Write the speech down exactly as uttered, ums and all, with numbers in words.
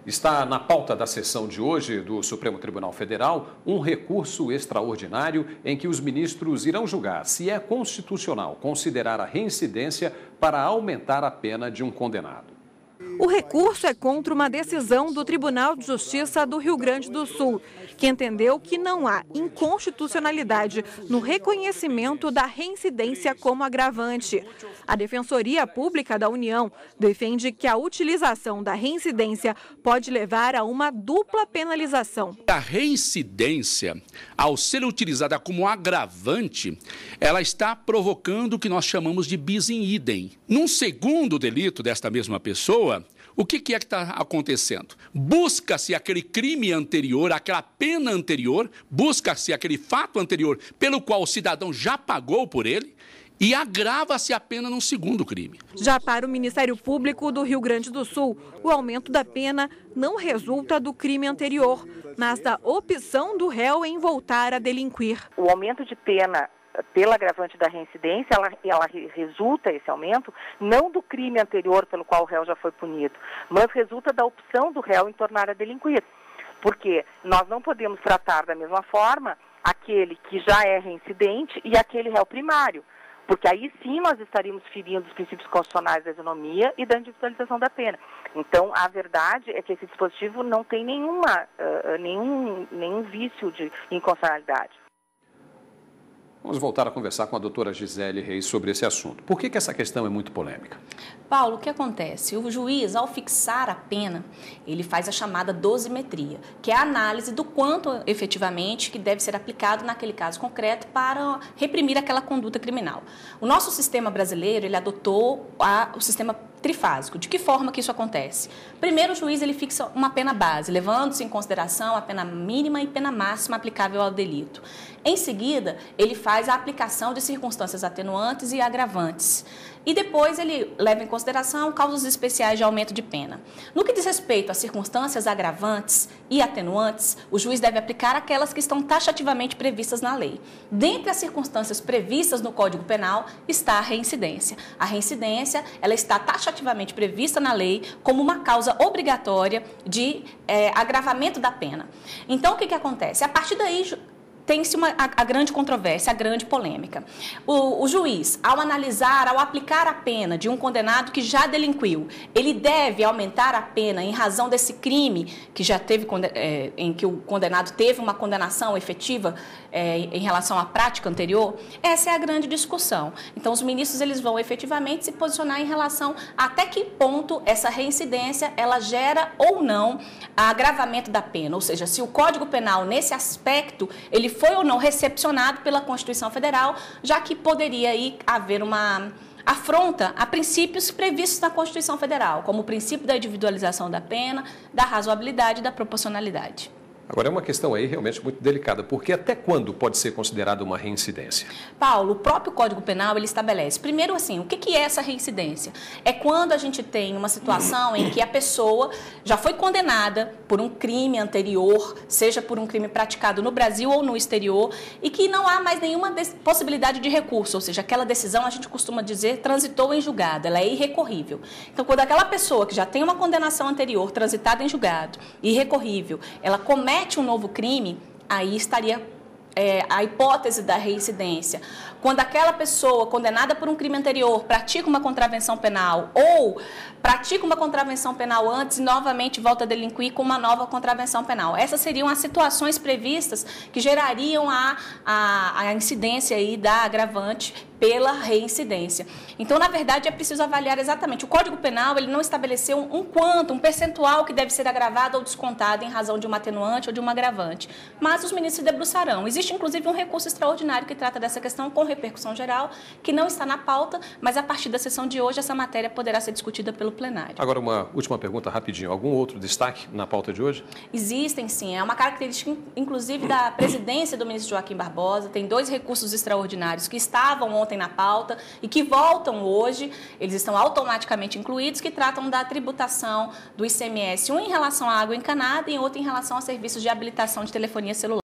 Está na pauta da sessão de hoje do Supremo Tribunal Federal um recurso extraordinário em que os ministros irão julgar se é constitucional considerar a reincidência para aumentar a pena de um condenado. O recurso é contra uma decisão do Tribunal de Justiça do Rio Grande do Sul, que entendeu que não há inconstitucionalidade no reconhecimento da reincidência como agravante. A Defensoria Pública da União defende que a utilização da reincidência pode levar a uma dupla penalização. A reincidência, ao ser utilizada como agravante, ela está provocando o que nós chamamos de bis in idem. Num segundo delito desta mesma pessoa, o que é que está acontecendo? Busca-se aquele crime anterior, aquela pena anterior, busca-se aquele fato anterior pelo qual o cidadão já pagou por ele e agrava-se a pena num segundo crime. Já para o Ministério Público do Rio Grande do Sul, o aumento da pena não resulta do crime anterior, mas da opção do réu em voltar a delinquir. O aumento de pena pela agravante da reincidência, ela, ela resulta, esse aumento, não do crime anterior pelo qual o réu já foi punido, mas resulta da opção do réu em tornar a delinquir. Porque nós não podemos tratar da mesma forma aquele que já é reincidente e aquele réu primário, porque aí sim nós estaríamos ferindo os princípios constitucionais da isonomia e da individualização da pena. Então, a verdade é que esse dispositivo não tem nenhuma, uh, nenhum, nenhum vício de inconstitucionalidade. Vamos voltar a conversar com a doutora Gisele Reis sobre esse assunto. Por que que essa questão é muito polêmica? Paulo, o que acontece? O juiz, ao fixar a pena, ele faz a chamada dosimetria, que é a análise do quanto efetivamente que deve ser aplicado naquele caso concreto para reprimir aquela conduta criminal. O nosso sistema brasileiro, ele adotou a, o sistema trifásico. De que forma que isso acontece? Primeiro, o juiz ele fixa uma pena base, levando-se em consideração a pena mínima e pena máxima aplicável ao delito. Em seguida, ele faz a aplicação de circunstâncias atenuantes e agravantes. E depois ele leva em consideração causas especiais de aumento de pena. No que diz respeito às circunstâncias agravantes e atenuantes, o juiz deve aplicar aquelas que estão taxativamente previstas na lei. Dentre as circunstâncias previstas no Código Penal está a reincidência. A reincidência ela está taxativamente prevista na lei como uma causa obrigatória de é, agravamento da pena. Então, o que, que acontece? A partir daí, tem-se uma, a, a grande controvérsia, a grande polêmica. O, o juiz, ao analisar, ao aplicar a pena de um condenado que já delinquiu, ele deve aumentar a pena em razão desse crime que já teve, é, em que o condenado teve uma condenação efetiva é, em relação à prática anterior? Essa é a grande discussão. Então, os ministros eles vão efetivamente se posicionar em relação a até que ponto essa reincidência ela gera ou não agravamento da pena, ou seja, se o Código Penal, nesse aspecto, ele foi ou não recepcionado pela Constituição Federal, já que poderia aí haver uma afronta a princípios previstos na Constituição Federal, como o princípio da individualização da pena, da razoabilidade e da proporcionalidade. Agora, é uma questão aí realmente muito delicada, porque até quando pode ser considerada uma reincidência? Paulo, o próprio Código Penal, ele estabelece, primeiro assim, o que que é essa reincidência? É quando a gente tem uma situação em que a pessoa já foi condenada por um crime anterior, seja por um crime praticado no Brasil ou no exterior, e que não há mais nenhuma possibilidade de recurso, ou seja, aquela decisão, a gente costuma dizer, transitou em julgado, ela é irrecorrível. Então, quando aquela pessoa que já tem uma condenação anterior, transitada em julgado, irrecorrível, ela comete um novo crime, aí estaria é, a hipótese da reincidência. Quando aquela pessoa condenada por um crime anterior pratica uma contravenção penal ou pratica uma contravenção penal antes e novamente volta a delinquir com uma nova contravenção penal. Essas seriam as situações previstas que gerariam a, a, a incidência aí da agravante pela reincidência. Então, na verdade, é preciso avaliar exatamente. O Código Penal ele não estabeleceu um, um quanto, um percentual que deve ser agravado ou descontado em razão de uma atenuante ou de uma agravante. Mas os ministros se debruçarão. Existe, inclusive, um recurso extraordinário que trata dessa questão com repercussão geral, que não está na pauta, mas a partir da sessão de hoje, essa matéria poderá ser discutida pelo plenário. Agora, uma última pergunta rapidinho. Algum outro destaque na pauta de hoje? Existem, sim. É uma característica, inclusive, da presidência do ministro Joaquim Barbosa. Tem dois recursos extraordinários que estavam ontem na pauta e que voltam hoje, eles estão automaticamente incluídos, que tratam da tributação do I C M S, um em relação à água encanada e outro em relação a serviços de habilitação de telefonia celular.